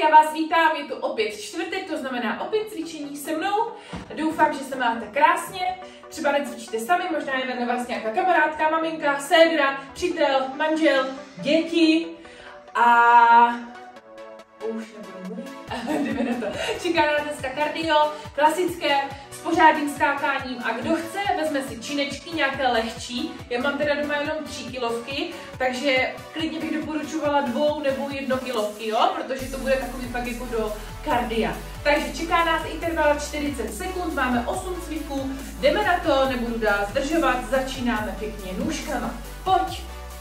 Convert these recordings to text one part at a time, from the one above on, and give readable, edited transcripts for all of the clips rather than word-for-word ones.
já vás vítám, je tu opět čtvrtek, to znamená opět cvičení se mnou. Doufám, že se máte krásně, třeba necvičíte sami, možná je vedle vás nějaká kamarádka, maminka, ségra, přítel, manžel, děti a... už nebudu mluvit, jdeme na to. Čeká nás dneska kardio, klasické, s pořádným skákáním a kdo chce, vezme si činečky, nějaké lehčí. Já mám teda doma jenom 3 kilovky, takže klidně bych doporučovala 2 nebo 1 kilovky, jo? Protože to bude takový pak jako do kardia. Takže čeká nás interval 40 sekund, máme 8 cviků, jdeme na to, nebudu dál zdržovat, začínáme pěkně nůžkama. Pojď!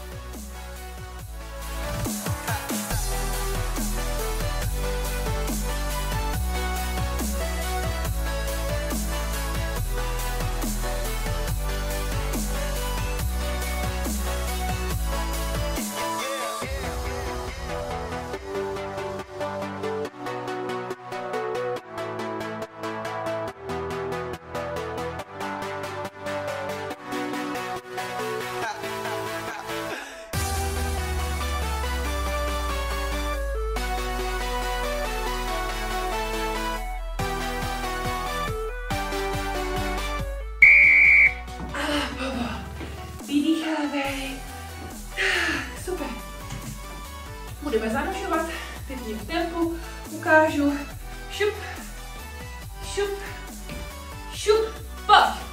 Super. Budeme zanožovat, pěkně v tempu, ukážu, šup, šup, šup, pojď.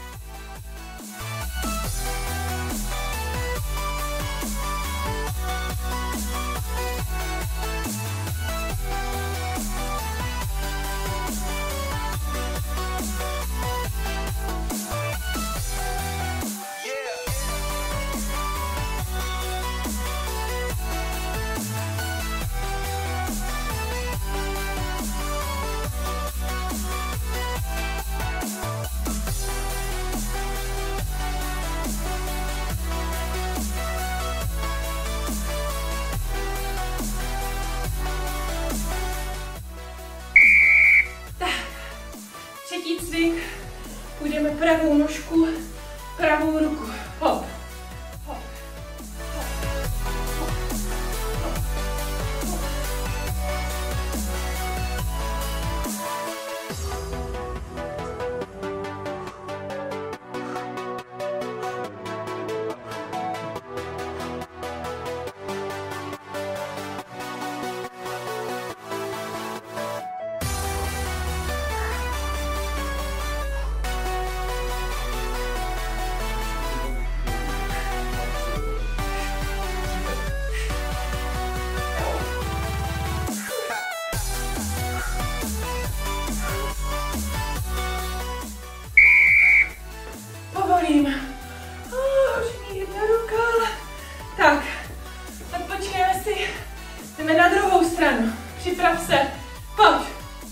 Třetí cvik, půjdeme pravou nožku, pravou ruku, hop, hop, hop, hop, hop, hop. Už mi jedna ruka. Tak počkejme si. Jdeme na druhou stranu. Připrav se. Pojď.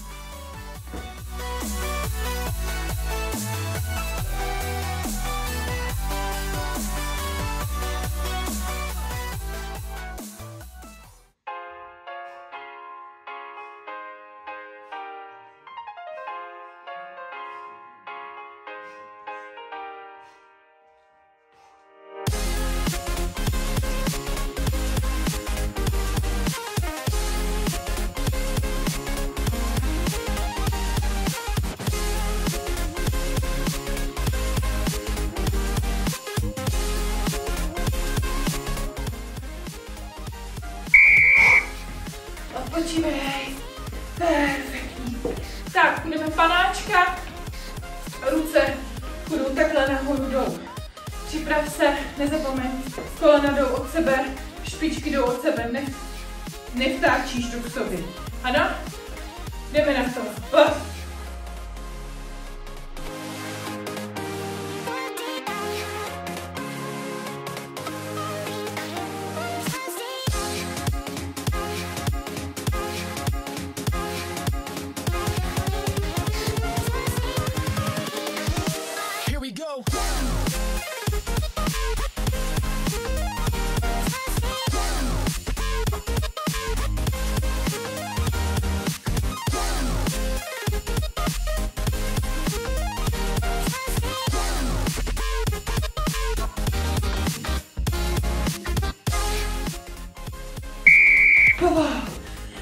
Odpočívej. Perfektní. Tak, půjdeme panáčka. Ruce půjdou takhle nahoru dolů. Připrav se, nezapomeň. Kolena jdou od sebe, špičky jdou od sebe. Nevtáčíš to k sobě. Ano? Jdeme na to.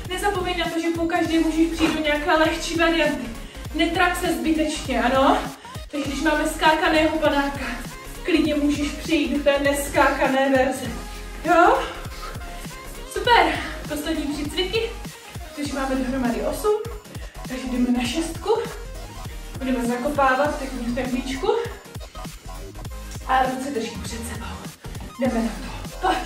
Nezapomeň na to, že po každé můžeš přijít do nějaké lehčí varianty. Netrap se zbytečně, ano? Takže když máme skákaného padáka, klidně můžeš přejít do té neskákané verze. Jo? Super. Poslední 3 cviky, protože máme dohromady 8. Takže jdeme na 6. Budeme zakopávat takový v tempičku. A ruce držím před sebou. Jdeme na to. Pojď.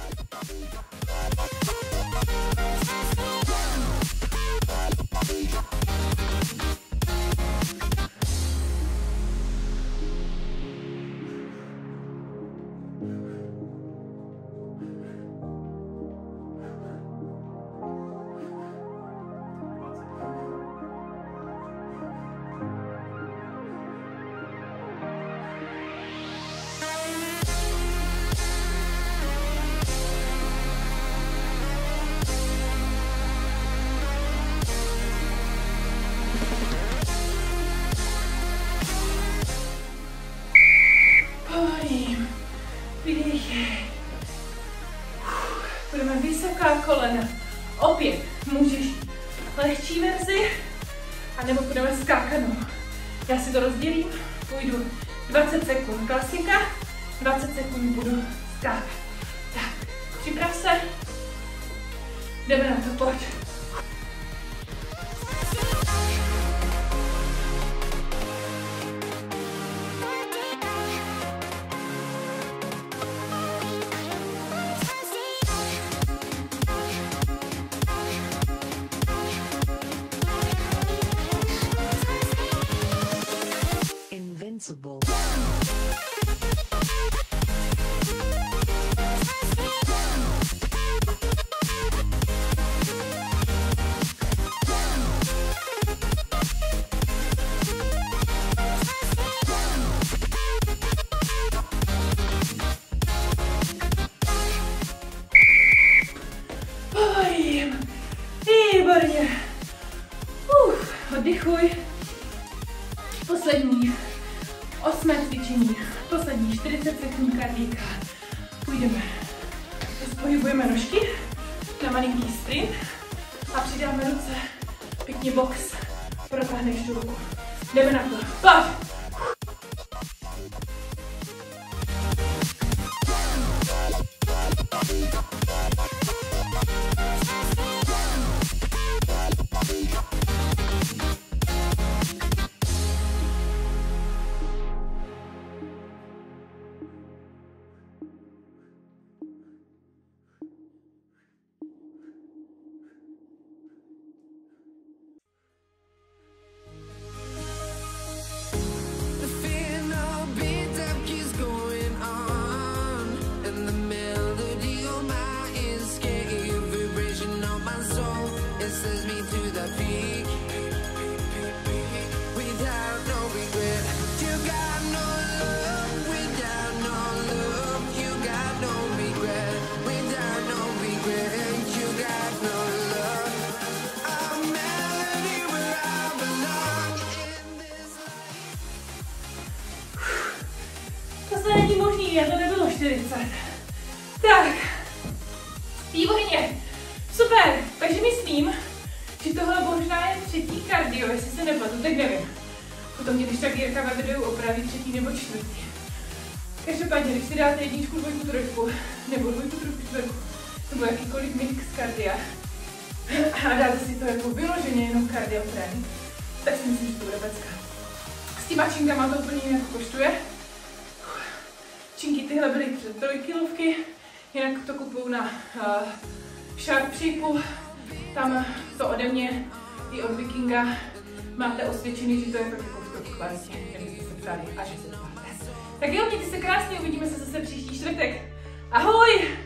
Budeme vysoká kolena. Opět můžeš lehčí verzi, anebo budeme skákanou. Já si to rozdělím, půjdu 20 sekund klasika, 20 sekund budu skákat. Tak, připrav se. Jdeme na to, pojď. Invincible. Výborně. Oddychuj. Poslední 8. cvičení. Poslední 40 sekund kardíka. Půjdeme. Pohybujeme nožky na malinký sprint a přidáme ruce. Pěkně box. Protáhneš tu ruku. Jdeme na to. Pojď. To není možný, to nebylo 40. Tak, výborně, super, takže myslím, že tohle možná je 3. kardio, jestli se nepletu, tak nevím. Potom mě když tak Jirka ve videu opraví 3. nebo 4. Každopádně, když si dáte 1, 2, 3, nebo 2, 3, 4, nebo jakýkoliv mix kardia a dáte si to jako vyloženě jenom kardio trénink, tak si myslím, že to bude pecka. S těma činkama to úplně jinak koštuje. Činky tyhle byly 3 kilovky, jinak to kupuju na Sharp Shapeu, tam to ode mě i od Vikinga máte osvědčený, že to je tak jako v top kvalitě, kdybyste se ptali a že se ptáte. Tak jo, mějte se krásně, uvidíme se zase příští čtvrtek. Ahoj!